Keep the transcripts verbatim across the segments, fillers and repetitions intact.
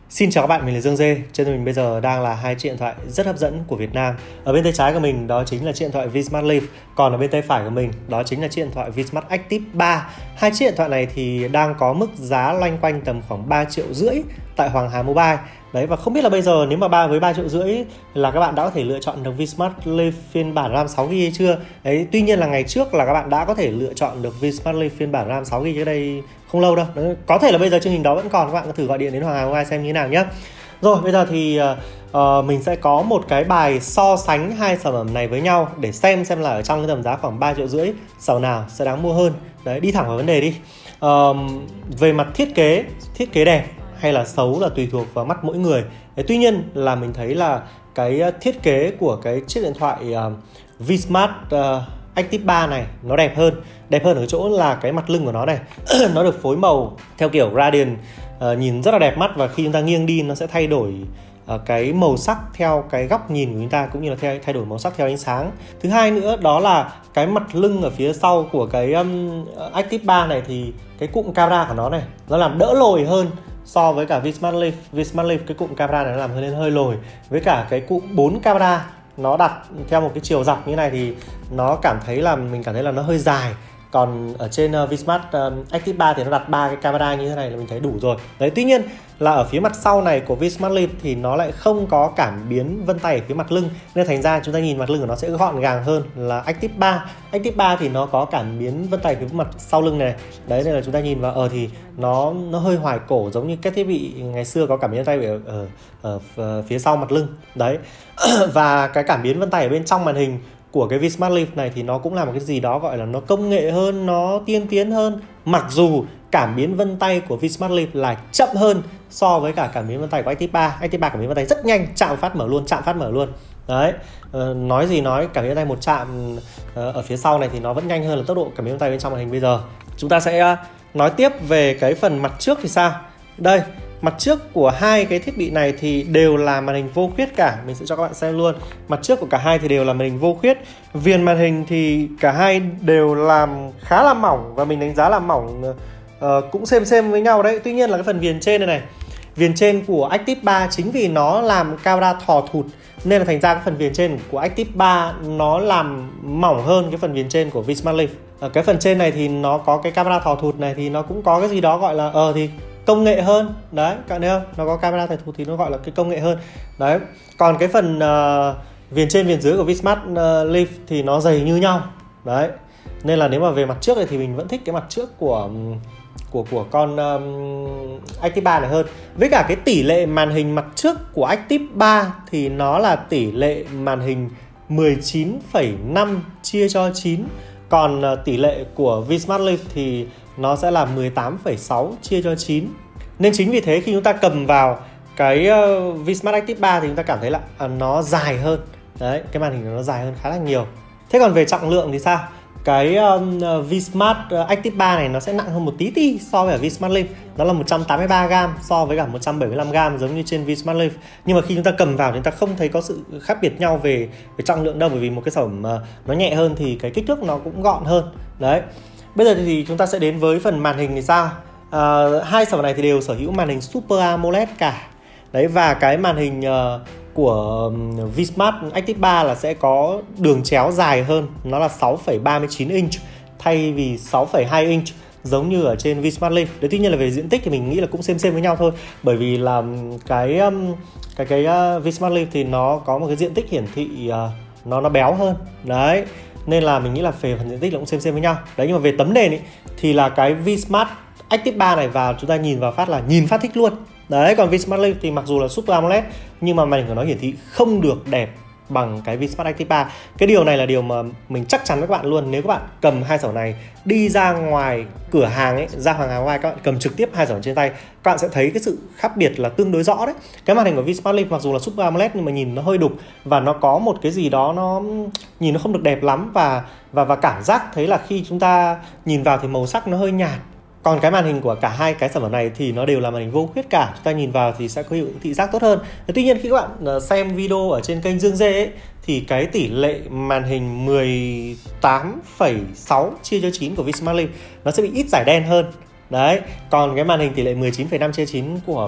Xin chào các bạn, mình là Dương Dê. Trên tay mình bây giờ đang là hai chiếc điện thoại rất hấp dẫn của Việt Nam. Ở bên tay trái của mình đó chính là chiếc điện thoại Vsmart Leaf, còn ở bên tay phải của mình đó chính là chiếc điện thoại Vsmart Active ba. Hai chiếc điện thoại này thì đang có mức giá loanh quanh tầm khoảng ba triệu rưỡi tại Hoàng Hà Mobile. Đấy, và không biết là bây giờ nếu mà ba với ba triệu rưỡi là các bạn đã có thể lựa chọn được Vsmart Leaf phiên bản RAM sáu gi ga bai hay chưa? Đấy, tuy nhiên là ngày trước là các bạn đã có thể lựa chọn được Vsmart Leaf phiên bản RAM sáu gi ga bai trước đây không lâu đâu. Đấy, có thể là bây giờ chương trình đó vẫn còn, các bạn có thử gọi điện đến Hoàng Hà Mobile xem như thế nào nhé. Rồi bây giờ thì uh, mình sẽ có một cái bài so sánh hai sản phẩm này với nhau để xem xem là ở trong cái tầm giá khoảng ba triệu rưỡi sản nào sẽ đáng mua hơn. Đấy, đi thẳng vào vấn đề đi. Uh, về mặt thiết kế, thiết kế đẹp hay là xấu là tùy thuộc vào mắt mỗi người. Đấy, tuy nhiên là mình thấy là cái thiết kế của cái chiếc điện thoại uh, Vsmart uh, Active ba này nó đẹp hơn. Đẹp hơn ở chỗ là cái mặt lưng của nó này nó được phối màu theo kiểu gradient, uh, nhìn rất là đẹp mắt, và khi chúng ta nghiêng đi nó sẽ thay đổi uh, cái màu sắc theo cái góc nhìn của chúng ta, cũng như là theo, thay đổi màu sắc theo ánh sáng. Thứ hai nữa đó là cái mặt lưng ở phía sau của cái um, Active ba này thì cái cụm camera của nó này nó làm đỡ lồi hơn so với cả Vsmart Leaf. Vsmart Leaf cái cụm camera này nó làm lên hơi lồi, với cả cái cụm bốn camera nó đặt theo một cái chiều dọc như này thì nó cảm thấy là mình cảm thấy là nó hơi dài. Còn ở trên uh, Vsmart uh, Active ba thì nó đặt ba cái camera như thế này là mình thấy đủ rồi. Đấy, tuy nhiên là ở phía mặt sau này của Vsmart Leaf thì nó lại không có cảm biến vân tay ở phía mặt lưng, nên thành ra chúng ta nhìn mặt lưng của nó sẽ gọn gàng hơn là Active ba. Active ba thì nó có cảm biến vân tay ở phía mặt sau lưng này. Đấy, nên là chúng ta nhìn vào ờ thì nó nó hơi hoài cổ, giống như các thiết bị ngày xưa có cảm biến vân tay ở, ở, ở, ở phía sau mặt lưng. Đấy. Và cái cảm biến vân tay ở bên trong màn hình của cái Vsmart Leaf này thì nó cũng là một cái gì đó gọi là nó công nghệ hơn, nó tiên tiến hơn. Mặc dù cảm biến vân tay của Vsmart Leaf là chậm hơn so với cả cảm biến vân tay của Active ba. Active ba cảm biến vân tay rất nhanh, chạm phát mở luôn, chạm phát mở luôn. Đấy, ờ, nói gì nói, cảm biến vân tay một chạm ờ, ở phía sau này thì nó vẫn nhanh hơn là tốc độ cảm biến vân tay bên trong màn hình bây giờ. Chúng ta sẽ uh, nói tiếp về cái phần mặt trước thì sao. Đây, mặt trước của hai cái thiết bị này thì đều là màn hình vô khuyết cả. Mình sẽ cho các bạn xem luôn. Mặt trước của cả hai thì đều là màn hình vô khuyết. Viền màn hình thì cả hai đều làm khá là mỏng, và mình đánh giá là mỏng uh, cũng xem xem với nhau đấy. Tuy nhiên là cái phần viền trên này này, viền trên của Active ba chính vì nó làm camera thò thụt nên là thành ra cái phần viền trên của Active ba nó làm mỏng hơn cái phần viền trên của Vsmart Leaf. Ở cái phần trên này thì nó có cái camera thò thụt này thì nó cũng có cái gì đó gọi là ờ thì công nghệ hơn. Đấy, các bạn thấy không? Nó có camera thò thụt thì nó gọi là cái công nghệ hơn. Đấy. Còn cái phần uh, viền trên viền dưới của Vsmart uh, Leaf thì nó dày như nhau. Đấy. Nên là nếu mà về mặt trước này thì mình vẫn thích cái mặt trước của của của con um, Active ba này hơn. Với cả cái tỷ lệ màn hình mặt trước của Active ba thì nó là tỷ lệ màn hình mười chín phẩy năm chia cho chín. Còn uh, tỷ lệ của Vsmart Leaf thì nó sẽ là mười tám phẩy sáu chia cho chín. Nên chính vì thế khi chúng ta cầm vào cái uh, Vsmart Active ba thì chúng ta cảm thấy là uh, nó dài hơn. Đấy, cái màn hình nó dài hơn khá là nhiều. Thế còn về trọng lượng thì sao? Cái um, Vsmart Active ba này nó sẽ nặng hơn một tí tí so với cả Vsmart Leaf. Nó là một trăm tám mươi ba gam so với cả một trăm bảy mươi lăm gam giống như trên Vsmart Leaf. Nhưng mà khi chúng ta cầm vào thì chúng ta không thấy có sự khác biệt nhau về, về trọng lượng đâu. Bởi vì một cái sản phẩm uh, nó nhẹ hơn thì cái kích thước nó cũng gọn hơn. Đấy. Bây giờ thì chúng ta sẽ đến với phần màn hình thì sao? Uh, hai sản phẩm này thì đều sở hữu màn hình Super AMOLED cả. Đấy, và cái màn hình uh, của Vsmart Active ba là sẽ có đường chéo dài hơn, nó là sáu phẩy ba mươi chín inch thay vì sáu phẩy hai inch giống như ở trên Vsmart Leaf. Đấy, tuy nhiên là về diện tích thì mình nghĩ là cũng xem xem với nhau thôi, bởi vì là cái cái cái uh, Vsmart Leaf thì nó có một cái diện tích hiển thị uh, nó nó béo hơn. Đấy, nên là mình nghĩ là về phần diện tích là cũng xem xem với nhau. Đấy, nhưng mà về tấm nền ý, thì là cái Vsmart Active ba này vào chúng ta nhìn vào phát là nhìn phát thích luôn. Đấy, còn Vsmart Leaf thì mặc dù là Super AMOLED nhưng mà màn hình của nó hiển thị không được đẹp bằng cái Vsmart Active ba. Cái điều này là điều mà mình chắc chắn với các bạn luôn. Nếu các bạn cầm hai sản phẩm này đi ra ngoài cửa hàng ấy, ra Hoàng Hà Mobile, các bạn cầm trực tiếp hai sản phẩm trên tay, các bạn sẽ thấy cái sự khác biệt là tương đối rõ đấy. Cái màn hình của Vsmart Leaf mặc dù là Super AMOLED nhưng mà nhìn nó hơi đục, và nó có một cái gì đó nó nhìn nó không được đẹp lắm, và và và cảm giác thấy là khi chúng ta nhìn vào thì màu sắc nó hơi nhạt. Còn cái màn hình của cả hai cái sản phẩm này thì nó đều là màn hình vô khuyết cả, chúng ta nhìn vào thì sẽ có hiệu thị giác tốt hơn. Tuy nhiên khi các bạn xem video ở trên kênh Dương Dê ấy, thì cái tỷ lệ màn hình mười tám phẩy sáu chia cho chín của Vsmart Leaf nó sẽ bị ít giải đen hơn. Đấy, còn cái màn hình tỷ lệ mười chín phẩy năm chia chín của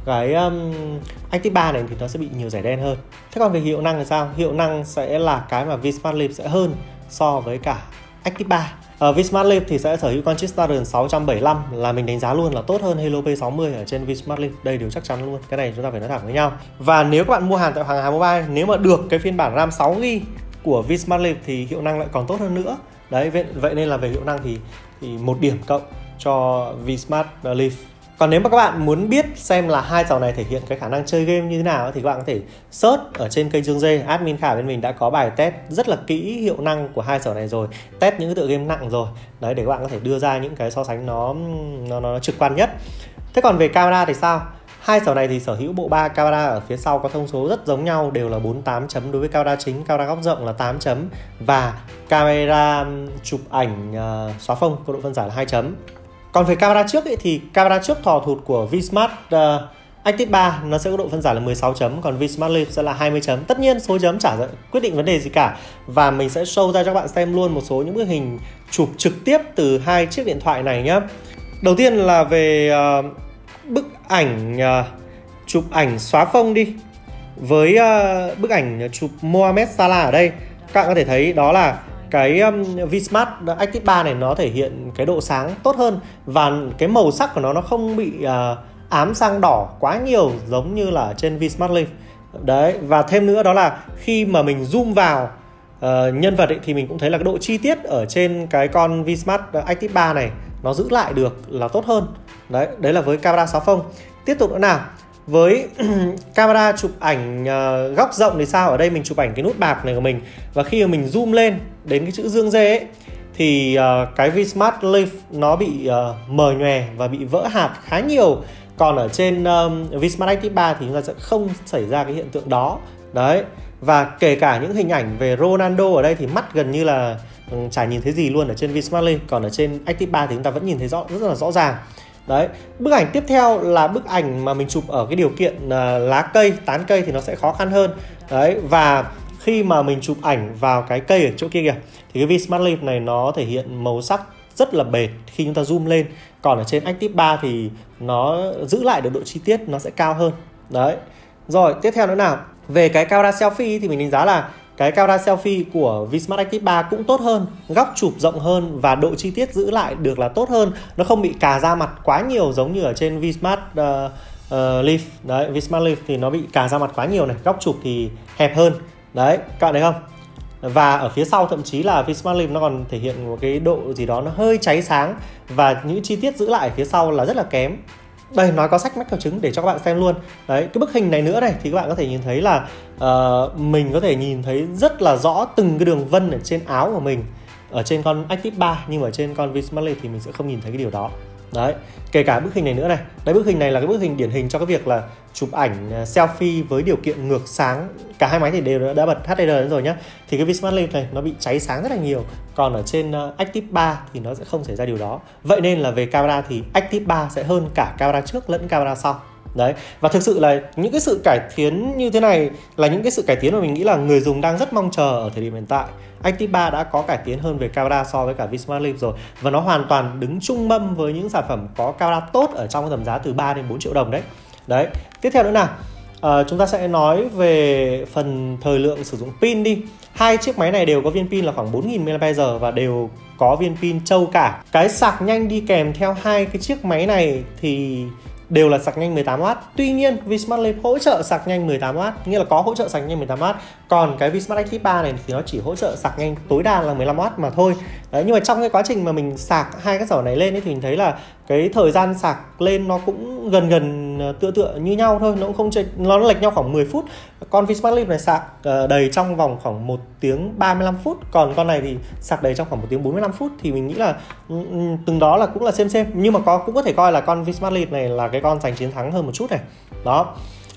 cái um, Active ba này thì nó sẽ bị nhiều dải đen hơn. Thế còn về hiệu năng thì sao? Hiệu năng sẽ là cái mà Vsmart Leaf sẽ hơn so với cả Active ba. Uh, Vsmart Leaf thì sẽ sở hữu con chip Snapdragon sáu trăm bảy mươi lăm là mình đánh giá luôn là tốt hơn Helio P sáu mươi ở trên Vsmart Leaf. Đây điều chắc chắn luôn, cái này chúng ta phải nói thẳng với nhau. Và nếu các bạn mua hàng tại Hoàng Hà Mobile, nếu mà được cái phiên bản RAM sáu gi-ga-bai của Vsmart Leaf thì hiệu năng lại còn tốt hơn nữa. Đấy, vậy nên là về hiệu năng thì, thì một điểm cộng cho Vsmart Leaf. Còn nếu mà các bạn muốn biết xem là hai dòng này thể hiện cái khả năng chơi game như thế nào thì các bạn có thể search ở trên kênh Dương Dê. Admin Khả bên mình đã có bài test rất là kỹ hiệu năng của hai dòng này rồi, test những cái tựa game nặng rồi. Đấy, để các bạn có thể đưa ra những cái so sánh nó nó, nó trực quan nhất. Thế còn về camera thì sao? Hai dòng này thì sở hữu bộ ba camera ở phía sau có thông số rất giống nhau, đều là bốn mươi tám chấm đối với camera chính, camera góc rộng là tám chấm và camera chụp ảnh uh, xóa phông có độ phân giải là hai chấm. Còn về camera trước ấy, thì camera trước thò thụt của Vsmart uh, Active ba nó sẽ có độ phân giải là mười sáu chấm, còn Vsmart Leaf sẽ là hai mươi chấm. Tất nhiên số chấm chả quyết định vấn đề gì cả. Và mình sẽ show ra cho các bạn xem luôn một số những bức hình chụp trực tiếp từ hai chiếc điện thoại này nhé. Đầu tiên là về uh, bức ảnh uh, chụp ảnh xóa phông đi. Với uh, bức ảnh chụp Mohamed Salah ở đây, các bạn có thể thấy đó là cái um, Vsmart Active ba này nó thể hiện cái độ sáng tốt hơn và cái màu sắc của nó nó không bị uh, ám sang đỏ quá nhiều giống như là trên Vsmart Leaf. Đấy, và thêm nữa đó là khi mà mình zoom vào uh, nhân vật ấy, thì mình cũng thấy là cái độ chi tiết ở trên cái con Vsmart Active ba này nó giữ lại được là tốt hơn. Đấy, đấy là với camera xóa phông. Tiếp tục nữa nào, với camera chụp ảnh uh, góc rộng thì sao? Ở đây mình chụp ảnh cái nút bạc này của mình, và khi mà mình zoom lên đến cái chữ Dương Dê ấy thì uh, cái Vsmart Leaf nó bị uh, mờ nhòe và bị vỡ hạt khá nhiều. Còn ở trên um, Vsmart Active ba thì chúng ta sẽ không xảy ra cái hiện tượng đó. Đấy, và kể cả những hình ảnh về Ronaldo ở đây thì mắt gần như là um, chả nhìn thấy gì luôn ở trên Vsmart Leaf. Còn ở trên Active ba thì chúng ta vẫn nhìn thấy rõ, rất là rõ ràng. Đấy, bức ảnh tiếp theo là bức ảnh mà mình chụp ở cái điều kiện uh, lá cây, tán cây thì nó sẽ khó khăn hơn. Đấy, và khi mà mình chụp ảnh vào cái cây ở chỗ kia kìa thì cái Vsmart Leaf này nó thể hiện màu sắc rất là bệt khi chúng ta zoom lên. Còn ở trên Active ba thì nó giữ lại được độ chi tiết nó sẽ cao hơn. Đấy. Rồi, tiếp theo nữa nào. Về cái camera selfie thì mình đánh giá là cái camera selfie của Vsmart Active ba cũng tốt hơn, góc chụp rộng hơn và độ chi tiết giữ lại được là tốt hơn. Nó không bị cà ra mặt quá nhiều giống như ở trên Vsmart uh, uh, Leaf. Đấy, Vsmart Leaf thì nó bị cà ra mặt quá nhiều này, góc chụp thì hẹp hơn. Đấy, các bạn thấy không? Và ở phía sau thậm chí là Vsmart Leaf nó còn thể hiện một cái độ gì đó nó hơi cháy sáng, và những chi tiết giữ lại phía sau là rất là kém. Đây, nói có sách mách kẹo trứng để cho các bạn xem luôn. Đấy, cái bức hình này nữa này thì các bạn có thể nhìn thấy là uh, mình có thể nhìn thấy rất là rõ từng cái đường vân ở trên áo của mình ở trên con Active ba, nhưng mà ở trên con Vsmart Leaf thì mình sẽ không nhìn thấy cái điều đó. Đấy, kể cả bức hình này nữa này. Đấy, bức hình này là cái bức hình điển hình cho cái việc là chụp ảnh selfie với điều kiện ngược sáng. Cả hai máy thì đều đã bật hát đê rờ rồi nhá. Thì cái Vsmart Leaf này nó bị cháy sáng rất là nhiều. Còn ở trên Active ba thì nó sẽ không xảy ra điều đó. Vậy nên là về camera thì Active ba sẽ hơn cả camera trước lẫn camera sau. Đấy, và thực sự là những cái sự cải tiến như thế này là những cái sự cải tiến mà mình nghĩ là người dùng đang rất mong chờ ở thời điểm hiện tại. Active ba đã có cải tiến hơn về camera so với cả Vsmart Leaf rồi, và nó hoàn toàn đứng chung mâm với những sản phẩm có camera tốt ở trong tầm giá từ ba đến bốn triệu đồng đấy. Đấy, tiếp theo nữa nào, à, chúng ta sẽ nói về phần thời lượng sử dụng pin đi. Hai chiếc máy này đều có viên pin là khoảng bốn nghìn mi-li-am-pe-giờ và đều có viên pin trâu cả. Cái sạc nhanh đi kèm theo hai cái chiếc máy này thì đều là sạc nhanh mười tám oát. Tuy nhiên Vsmart Leaf hỗ trợ sạc nhanh mười tám oát, nghĩa là có hỗ trợ sạc nhanh mười tám oát. Còn cái Vsmart Active ba này thì nó chỉ hỗ trợ sạc nhanh tối đa là mười lăm oát mà thôi. Đấy, nhưng mà trong cái quá trình mà mình sạc hai cái dầu này lên ấy, thì mình thấy là cái thời gian sạc lên nó cũng gần gần tựa tựa như nhau thôi, nó cũng không chênh, nó lệch nhau khoảng mười phút. Con Vsmart Leaf này sạc đầy trong vòng khoảng một tiếng ba mươi lăm phút, còn con này thì sạc đầy trong khoảng một tiếng bốn mươi lăm phút. Thì mình nghĩ là từng đó là cũng là xem xem, nhưng mà có cũng có thể coi là con Vsmart Leaf này là cái con giành chiến thắng hơn một chút này. Đó.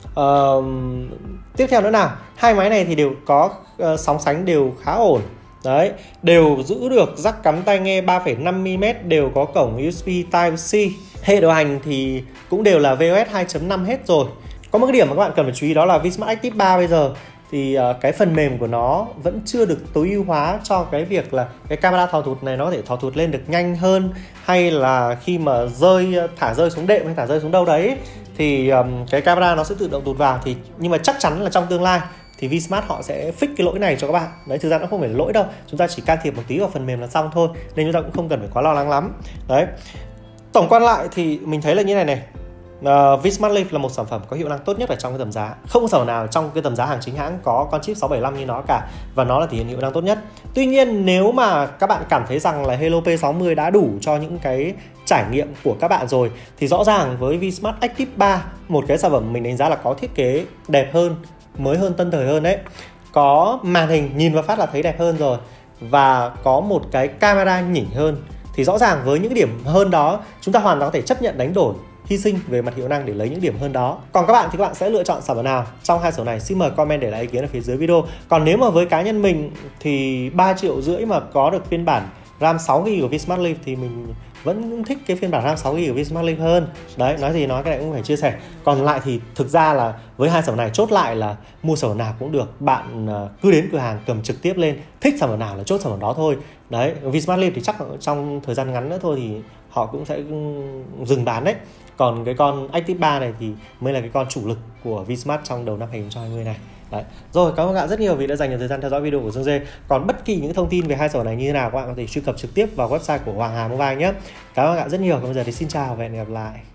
Uh, tiếp theo nữa nào, hai máy này thì đều có uh, sóng sánh đều khá ổn. Đấy, đều giữ được jack cắm tai nghe ba phẩy năm mi-li-mét, đều có cổng u ét bê Type-C. Hệ điều hành thì cũng đều là vê o ét hai chấm năm hết rồi. Có một cái điểm mà các bạn cần phải chú ý đó là Vsmart Active ba bây giờ thì uh, cái phần mềm của nó vẫn chưa được tối ưu hóa cho cái việc là cái camera thò thụt này nó có thể thò thụt lên được nhanh hơn, hay là khi mà rơi thả rơi xuống đệm hay thả rơi xuống đâu đấy thì um, cái camera nó sẽ tự động tụt vào. Thì nhưng mà chắc chắn là trong tương lai thì Vsmart họ sẽ fix cái lỗi này cho các bạn. Đấy, thực ra nó không phải là lỗi đâu, chúng ta chỉ can thiệp một tí vào phần mềm là xong thôi, nên chúng ta cũng không cần phải quá lo lắng lắm. Đấy, tổng quan lại thì mình thấy là như này này. Uh, Vsmart Live là một sản phẩm có hiệu năng tốt nhất ở trong cái tầm giá. Không sản phẩm nào trong cái tầm giá hàng chính hãng có con chip sáu bảy năm như nó cả, và nó là thể hiện hiệu năng tốt nhất. Tuy nhiên nếu mà các bạn cảm thấy rằng là Hello P sáu mươi đã đủ cho những cái trải nghiệm của các bạn rồi, thì rõ ràng với Vsmart Active ba, một cái sản phẩm mình đánh giá là có thiết kế đẹp hơn, mới hơn, tân thời hơn đấy. Có màn hình nhìn vào phát là thấy đẹp hơn rồi, và có một cái camera nhỉnh hơn. Thì rõ ràng với những cái điểm hơn đó, chúng ta hoàn toàn có thể chấp nhận đánh đổi, hy sinh về mặt hiệu năng để lấy những điểm hơn đó. Còn các bạn thì các bạn sẽ lựa chọn sản phẩm nào trong hai sản phẩm này? Xin mời comment để lại ý kiến ở phía dưới video. Còn nếu mà với cá nhân mình thì ba triệu rưỡi mà có được phiên bản RAM sáu gi ga bai của Vsmart Live thì mình vẫn thích cái phiên bản RAM sáu gi ga bai của Vsmart Live hơn. Đấy, nói gì nói, cái này cũng phải chia sẻ. Còn lại thì thực ra là với hai sản phẩm này chốt lại là mua sản phẩm nào cũng được, bạn cứ đến cửa hàng cầm trực tiếp lên, thích sản phẩm nào là chốt sản phẩm đó thôi. Đấy, Vsmart Live thì chắc trong thời gian ngắn nữa thôi thì họ cũng sẽ dừng bán đấy. Còn cái con Active ba này thì mới là cái con chủ lực của Vsmart trong đầu năm hai không hai không này. Đấy. Rồi, cảm ơn các bạn rất nhiều vì đã dành nhiều thời gian theo dõi video của Dương Dê. Còn bất kỳ những thông tin về hai sản phẩm này như thế nào, các bạn có thể truy cập trực tiếp vào website của Hoàng Hà Mobile nhé. Cảm ơn các bạn rất nhiều. Còn bây giờ thì xin chào và hẹn gặp lại.